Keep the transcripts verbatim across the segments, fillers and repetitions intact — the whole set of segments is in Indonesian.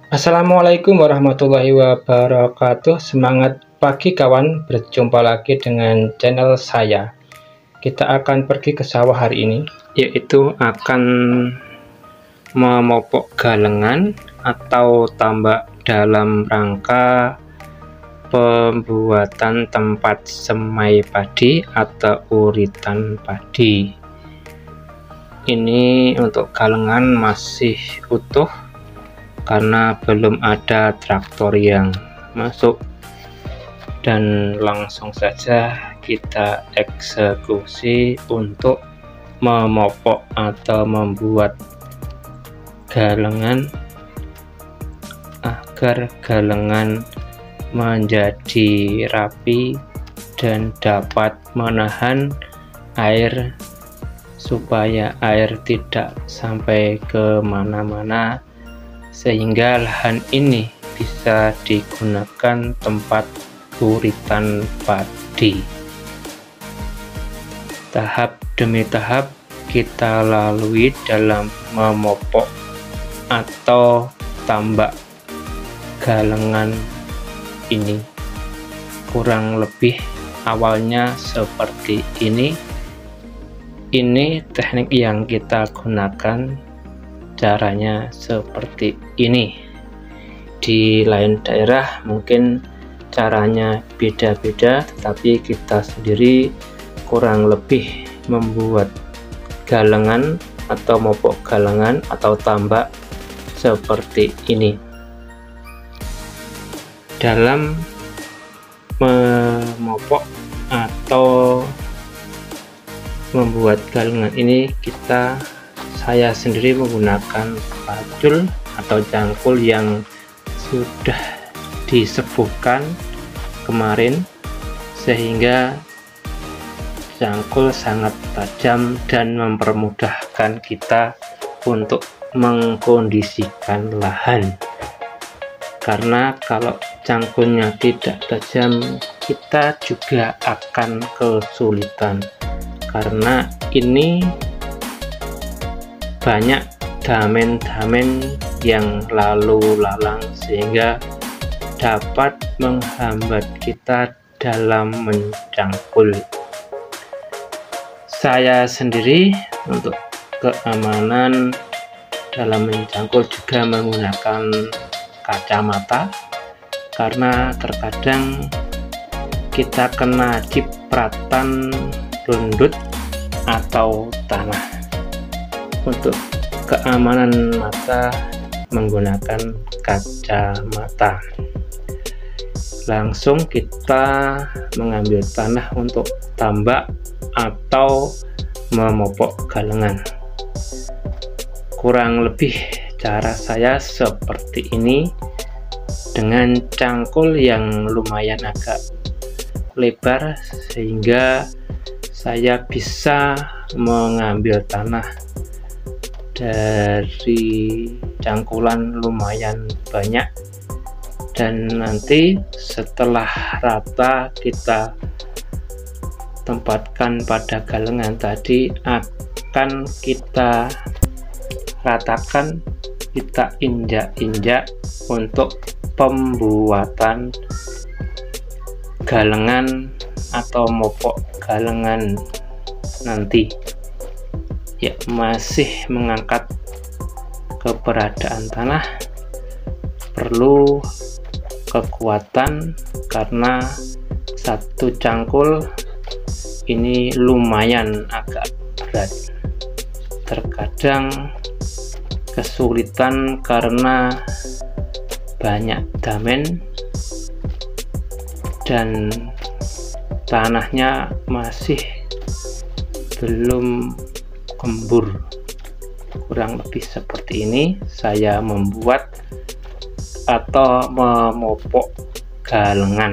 Assalamualaikum warahmatullahi wabarakatuh. Semangat pagi kawan, berjumpa lagi dengan channel saya. Kita akan pergi ke sawah hari ini, yaitu akan memopok galengan atau tambak dalam rangka pembuatan tempat semai padi atau uritan padi. Ini untuk galengan masih utuh karena belum ada traktor yang masuk, dan langsung saja kita eksekusi untuk memopok atau membuat galengan agar galengan menjadi rapi dan dapat menahan air supaya air tidak sampai ke mana-mana, sehingga lahan ini bisa digunakan tempat uritan padi. Tahap demi tahap kita lalui dalam memopok atau tambak galengan ini. Kurang lebih awalnya seperti ini. Ini teknik yang kita gunakan. Caranya seperti ini. Di lain daerah mungkin caranya beda-beda, tetapi kita sendiri kurang lebih membuat galengan atau mopok galengan atau tambak seperti ini. Dalam memopok atau membuat galengan ini, kita saya sendiri menggunakan pacul atau cangkul yang sudah disepuhkan kemarin, sehingga cangkul sangat tajam dan mempermudahkan kita untuk mengkondisikan lahan. Karena kalau cangkulnya tidak tajam, kita juga akan kesulitan, karena ini banyak damen-damen yang lalu lalang, sehingga dapat menghambat kita dalam mencangkul. Saya sendiri untuk keamanan dalam mencangkul juga menggunakan kacamata, karena terkadang kita kena cipratan rundut atau tanah. Untuk keamanan mata menggunakan kacamata. Langsung kita mengambil tanah untuk tambak atau memopok galengan. Kurang lebih cara saya seperti ini, dengan cangkul yang lumayan agak lebar, sehingga saya bisa mengambil tanah dari cangkulan lumayan banyak, dan nanti setelah rata kita tempatkan pada galengan tadi, akan kita ratakan, kita injak-injak untuk pembuatan galengan atau mopok galengan nanti. Ya, masih mengangkat keberadaan tanah perlu kekuatan, karena satu cangkul ini lumayan agak berat. Terkadang kesulitan karena banyak damen dan tanahnya masih belum gembur. Kurang lebih seperti ini saya membuat atau memopok galengan.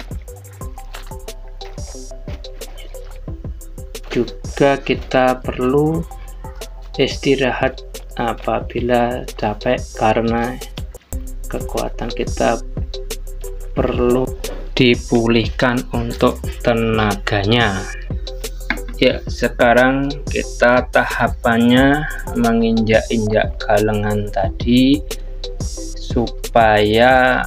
Juga kita perlu istirahat apabila capek, karena kekuatan kita perlu dipulihkan untuk tenaganya. Ya, sekarang kita tahapannya menginjak-injak galengan tadi supaya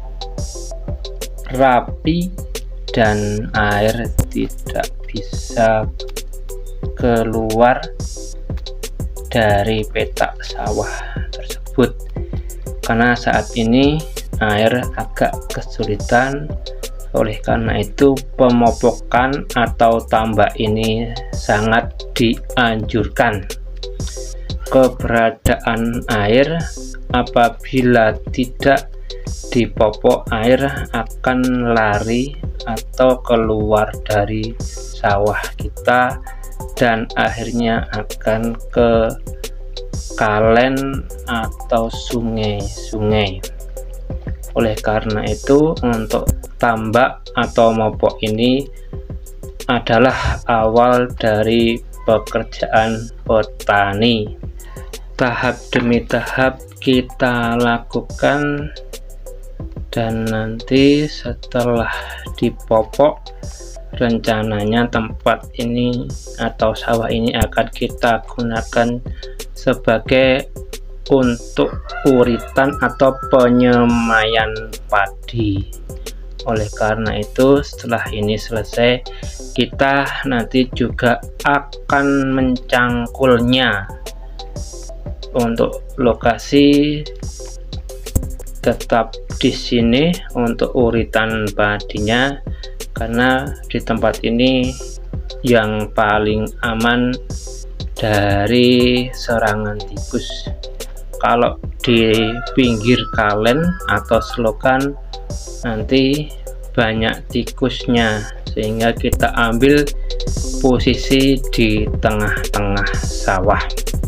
rapi dan air tidak bisa keluar dari petak sawah tersebut, karena saat ini air agak kesulitan. Oleh karena itu pemopokan atau tambak ini sangat dianjurkan. Keberadaan air apabila tidak dipopok, air akan lari atau keluar dari sawah kita dan akhirnya akan ke kalen atau sungai-sungai. Oleh karena itu untuk tambak atau mopok ini adalah awal dari pekerjaan petani. Tahap demi tahap kita lakukan, dan nanti setelah dipopok, rencananya tempat ini atau sawah ini akan kita gunakan sebagai untuk uritan atau penyemaian padi. Oleh karena itu setelah ini selesai, kita nanti juga akan mencangkulnya. Untuk lokasi tetap di sini untuk uritan padinya, karena di tempat ini yang paling aman dari serangan tikus. Kalau di pinggir kalen atau selokan nanti banyak tikusnya, sehingga kita ambil posisi di tengah-tengah sawah.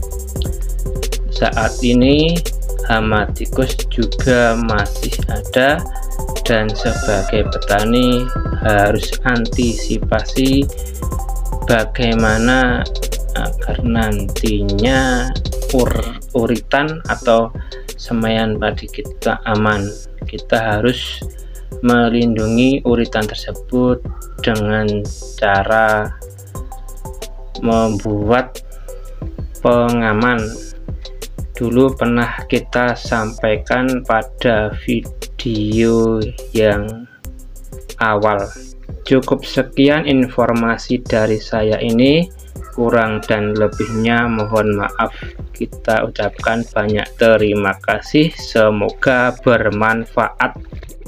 Saat ini hama tikus juga masih ada, dan sebagai petani harus antisipasi bagaimana agar nantinya ur uritan atau semaian padi kita aman. Kita harus melindungi uritan tersebut dengan cara membuat pengaman. Dulu pernah kita sampaikan pada video yang awal. Cukup sekian informasi dari saya ini, kurang dan lebihnya mohon maaf. Kita ucapkan banyak terima kasih, semoga bermanfaat.